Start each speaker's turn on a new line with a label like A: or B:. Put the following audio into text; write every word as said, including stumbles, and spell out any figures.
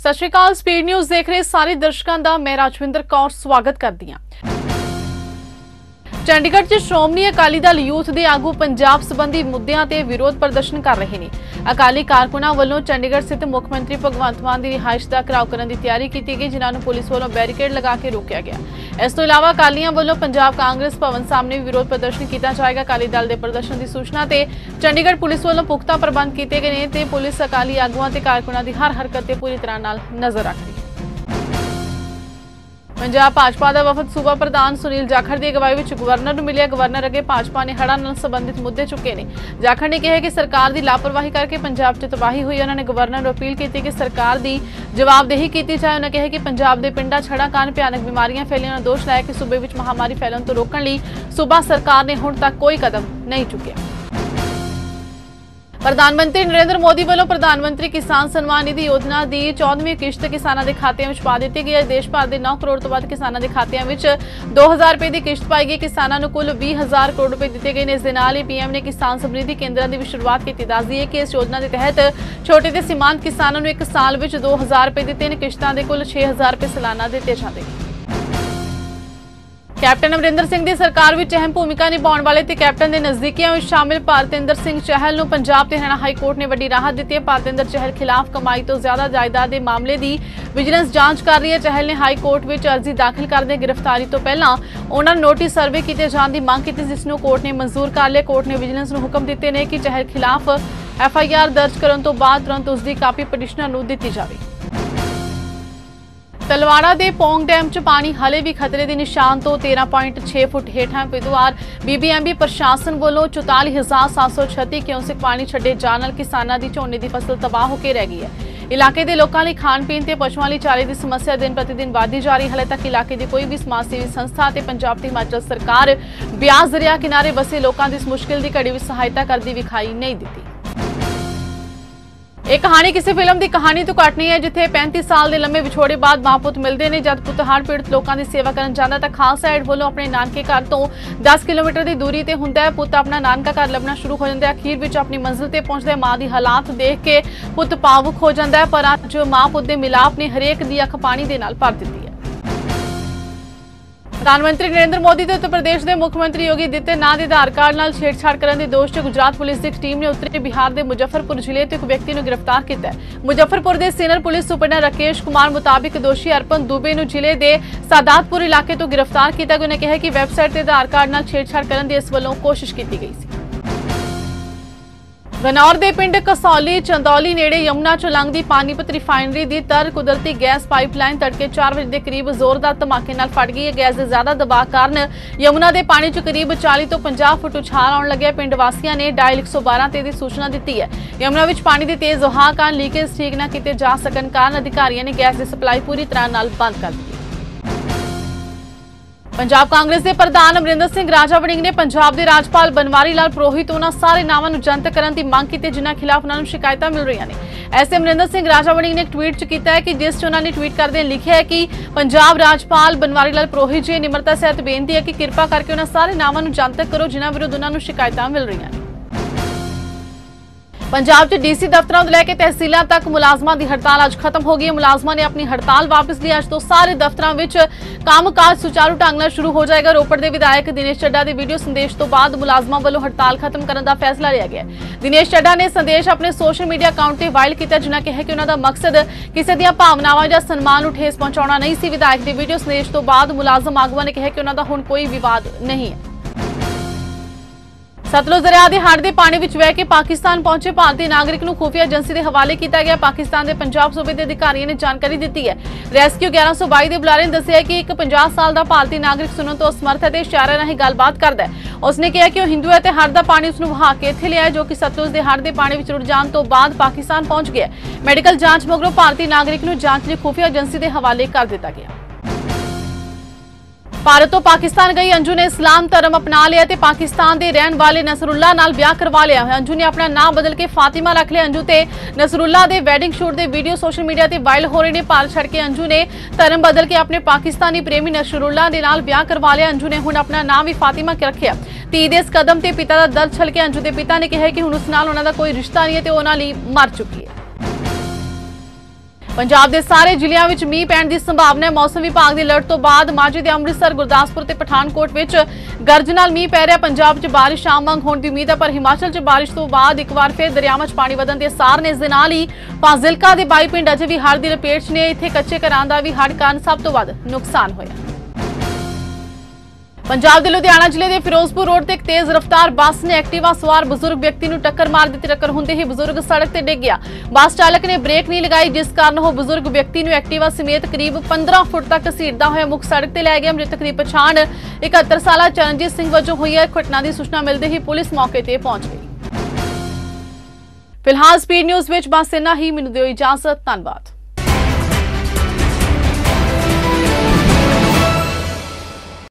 A: सत श्री अकाल। Speed news देख रहे सारे दर्शकों का मैं राजविंदर कौर स्वागत करती हाँ। चंडीगढ़ च श्रोमणी अकाली दल यूथ के आगू पंजाब संबंधी मुद्दों ते विरोध प्रदर्शन कर रहे हैं। अकाली कारकुनां वालों चंडीगढ़ स्थित मुख्यमंत्री भगवंत मान की रिहाइश का घिराव करने की तैयारी की गई, जिन्होंने पुलिस वालों बैरीकेड लगा के रोकया गया। इस तो इलावा अकालियों वालों पंजाब कांग्रेस भवन सामने विरोध प्रदर्शन किया जाएगा। अकाली दल के प्रदर्शन की सूचना ते चंडीगढ़ पुलिस वालों पुख्ता प्रबंध किए गए हैं ते पुलिस अकाली आगुआं ते कारकुनां की हर हरकत ते पूरी तरह नाल नजर रख रही है। पंजाब भाजपा का वफद सूबा प्रधान सुनील जाखड़ की अगवाई में गवर्नर को मिलिया। गवर्नर अगे भाजपा ने हड़ां नाल संबंधित मुद्दे चुके हैं। जाखड़ ने कहा कि सरकार की लापरवाही करके पंजाब च तबाही हुई। उन्होंने गवर्नर को अपील की कि सरकार की जवाबदेही की जाए। उन्होंने कहा कि पंजाब के पिंडां च हड़ां कारण भयानक बीमारियां फैलियां। उन्होंने दोष लाया कि सूबे में महामारी फैलण तो रोकण लई सूबा सरकार ने हुण तक कोई कदम नहीं चुकिया। प्रधानमंत्री नरेंद्र मोदी वालों प्रधानमंत्री किसान सम्मान निधि योजना की चौदहवीं किश्त किसानों के खात्यां में पा दी गई। देश भर के नौ करोड़ तो वध किसानों के खात्यां में दो हज़ार रुपए की किश्त पाई गई। किसानों को कुल बीस हजार करोड़ रुपए दिए गए। इस दे नाल ही पीएम ने किसान समृद्धि केंद्रों की भी शुरुआत की। दस दी है कि इस योजना के तहत छोटे ते सीमांत किसानों को एक साल में दो हजार रुपए की तीन किश्तों के कुल छह हजार रुपए सालाना दिए जाते हैं। कैप्टन अमरिंदर सिंह की सरकार में अहम भूमिका निभाने वाले ते कैप्टन के नजदीकियों में शामिल भारतेंद्र सिंह चहल को पंजाब ते हरियाणा हाईकोर्ट ने वड्डी राहत दी है। भारतेंद्र चहल खिलाफ कमाई तो ज्यादा जायदाद के मामले की विजिलेंस जांच कर रही है। चहल ने हाईकोर्ट में अर्जी दाखिल करदे गिरफ्तारी तो पहला उन्होंने नोटिस सर्वे किए जाने की मांग की, जिसनों कोर्ट ने मंजूर कर लिया। कोर्ट ने विजिलेंस को हुक्म दिते ने कि चहल खिलाफ एफ आई आर दर्ज करने तो बाद तुरंत उसकी कापी पटिशनर को दी जाए। तलवाड़ा के पौंग डैम च पानी हले भी खतरे के निशान तो तेरह पॉइंट छे फुट हेठा। बुधवार बीबीएमबी प्रशासन वालों चौताली हजार सात सौ छत्ती क्यूसिक पानी छड्डे जाने नाल किसानां दी झोने की फसल तबाह होकर रह गई है। इलाके के लोगों लिए खाण पीण ते पशुओं की चारे की समस्या दिन प्रतिदिन बढ़ती जा रही। हाले तक इलाके की कोई भी समाज सेवी संस्था ते पंजाब ते हिमाचल सरकार ब्यास दरिया किनारे बसे लोगों की इस मुश्किल की घड़ी में सहायता करती विखाई नहीं दी। एक कहानी किसी फिल्म की कहानी तो घट नहीं है, जिथे पैंतीस साल के लंबे विछोड़े बाद मां पुत मिलते हैं। जब पुत हड़ पीड़ित लोगों की सेवा करन जांदा तां खालसा एड वालों अपने नानके घर तो दस किलोमीटर की दूरी ते हुंदा है। पुत अपना नानका घर लभना शुरू हो जाता है। अखीर विच अपनी मंजिल ते पहुंचदा है। मां दी हालात देख के पुत भावुक हो जाता है, पर अज मां पुत दे मिलाप ने हरेक दी अख पानी दे नाल भर दित्ती है। प्रधानमंत्री नरेंद्र मोदी ते उत्तर प्रदेश के मुख्यमंत्री योगी आदित्यनाथ के आधार कार्ड नाल छेड़छाड़ करने के दोष च गुजरात पुलिस की एक टीम ने उत्तरी बिहार के मुजफ्फरपुर जिले तो एक व्यक्ति को गिरफ्तार किया है। मुजफ्फरपुर के senior police superintendent Rakesh Kumar मुताबिक दोषी अर्पण दुबे को जिले के सादातपुर इलाके तो गिरफ्तार किया। उन्होंने कहा कि वैबसाइट के आधार कार्ड नाल छेड़छाड़ करने की इस वालों कोशिश की गई थी। गनौर के पिंड कसौली चंदौली नेड़े यमुना चों लंघदी पानीपत रिफाइनरी की तर कुदरती गैस पाइपलाइन तड़के चार बजे के करीब जोरदार धमाके नाल फट गई है। गैस के ज्यादा दबाव कारण यमुना के पानी च करीब चालीस तो पचास फुट उछाल आउण लग्या। पिंड वासियों ने डायल एक सौ बारह ते दी सूचना दी है। यमुना में पानी की तेज वहाव कारण लीकेज ठीक न किए जा सकने कारण अधिकारियों ने गैस की सप्लाई पूरी तरह नाल बंद कर दी। पंजाब कांग्रेस के प्रधान अमरिंदर सिंह राजा वड़िंग ने पंजाब के राज्यपाल बनवारी लाल पुरोहित उन्होंने सारे नामों को जनतक करने की मांग की, जिन्होंने खिलाफ उन्होंने शिकायत मिल रही हैं। ऐसे अमरिंदर सिंह राजा वड़िंग ने एक ट्वीट च किया है कि जिस उन्होंने ट्वीट करते लिखा है कि पंजाब राज्यपाल बनवारी लाल पुरोहित जी निमरता सहित बेनती है कि कृपा करके उन्होंने सारे नामों को जनतक करो जिन्होंने विरुद्ध उन्होंने शिकायत मिल रही हैं। पंजाब च डीसी दफ्तरों को लैके तहसीलों तक मुलाजमां की हड़ताल अज खत्म हो गई। मुलाजमां ने अपनी हड़ताल वापस ली। अज तो सारे दफ्तरों में कामकाज सुचारू ढंग नाल शुरू हो जाएगा। रोपड़ के विधायक दिनेश चड्ढा के वीडियो संदेश तो बाद मुलाजमां वालों हड़ताल खत्म करने का फैसला लिया गया। दिनेश चड्ढा ने संदेश अपने सोशल मीडिया अकाउंट से वायरल किया, जिन्होंने कहा कि उन्होंने मकसद किसी दी भावनावां या सन्मान नूं ठेस पहुंचाउणा नहीं सी। विधायक के वीडियो संदेश तो बाद मुलाजम आगुआं ने कहा कि उन्होंने हुण कोई विवाद नहीं है। सतलुज दरिया के हड़ के पानी में बह के पाकिस्तान पहुंचे भारतीय नागरिक को खुफिया एजेंसी के हवाले किया गया। पाकिस्तान के पंजाब सूबे के अधिकारियों ने जानकारी दी है। रेस्क्यू ग्यारह सौ बाई के बुलारे ने दसिया कि एक पचास साल का भारतीय नागरिक सुनने तो असमर्थ है, इशारे राਹੀਂ गलबात करता है। उसने कहा कि वह हिंदू है, हड़ का पानी उसको वहा के इत्थे लिया, जो कि सतलुज के हड़ के पानी में रुड़ जाने तो बाद पाकिस्तान पहुंच गया। मैडिकल जांच मगरों भारतीय नागरिक को जांच लिए खुफिया एजेंसी के हवाले कर दिया गया। भारत तो पाकिस्तान गई अंजू ने इस्लाम धर्म अपना लिया ते पाकिस्तान के रहने वाले नसरुल्ला नाल ब्याह करवा लिया। अंजू ने अपना नाम बदल के फातिमा रख लिया। अंजू ते नसरुल्ला के वैडिंग शूट के वीडियो सोशल मीडिया ते वायरल हो रहे हैं। भारत छड़ के अंजू ने धर्म बदल के अपने पाकिस्तानी प्रेमी नसरुल्ला के नाल ब्याह करवा लिया। अंजू ने हुण अपना नाम भी फातिमा रखिया। धी दे इस कदम ते पिता का दर्द छल के अंजू के पिता ने कहा कि हुण उस नाल उन्हां दा कोई रिश्ता नहीं है ते उन्हां लई मर चुकी है। पंजाब के सारे ਜ਼ਿਲ੍ਹਿਆਂ ਵਿੱਚ ਮੀਂਹ ਪੈਣ ਦੀ ਸੰਭਾਵਨਾ ਹੈ। मौसम विभाग की अलर्ट तो बाद माਝੇ ਦੇ ਅੰਮ੍ਰਿਤਸਰ ਗੁਰਦਾਸਪੁਰ ਤੇ ਪਠਾਨਕੋਟ ਵਿੱਚ ਗਰਜ ਨਾਲ ਮੀਂਹ ਪੈ ਰਿਹਾ। ਪੰਜਾਬ 'ਚ ਬਾਰਿਸ਼ ਆਮ ਵਾਂਗ ਹੋਣ ਦੀ ਉਮੀਦ ਹੈ, ਪਰ ਹਿਮਾਚਲ 'ਚ ਬਾਰਿਸ਼ ਤੋਂ ਬਾਅਦ ਇੱਕ ਵਾਰ ਫਿਰ ਦਰਿਆਵਾਂ 'ਚ ਪਾਣੀ ਵਧਣ ਦੇ ਸਾਰ ਨੇ। ਇਸ ਦੇ ਨਾਲ ਹੀ ਫਾਜ਼ਿਲਕਾ ਦੇ ਬਾਈ ਪਿੰਡ ਅਜੇ ਵੀ ਹੜ੍ਹ ਦੀ ਲਪੇਟ 'ਚ ਨੇ। ਇੱਥੇ ਕੱਚੇ ਘਰਾਂ ਦਾ ਵੀ ਹੜ੍ਹ ਕਾਰਨ ਸਭ ਤੋਂ ਵੱਧ ਨੁਕਸਾਨ ਹੋਇਆ। पंजाब के लुधियाना जिले के फिरोजपुर रोड से एक तेज रफ्तार बस ने एक्टिवा सवार बुजुर्ग व्यक्ति को टक्कर मार दी। टक्कर होंदे ही बुजुर्ग सड़क से डिग गया। बस चालक ने ब्रेक नहीं लगाई, जिस कारण वह बुजुर्ग व्यक्ति को एक्टिवा समेत करीब पंद्रह फुट तक घसीटदा होया मुख्य सड़क से लै गया। मृतक की पछाण इकहत्तर साला चरणजीत सिंह वजों हुई है। घटना की सूचना मिलते ही पुलिस मौके पर पहुंच गई। फिलहाल स्पीड न्यूज़ विच बस इन्ना ही। मैनूं दिओ इजाजत। धन्नवाद।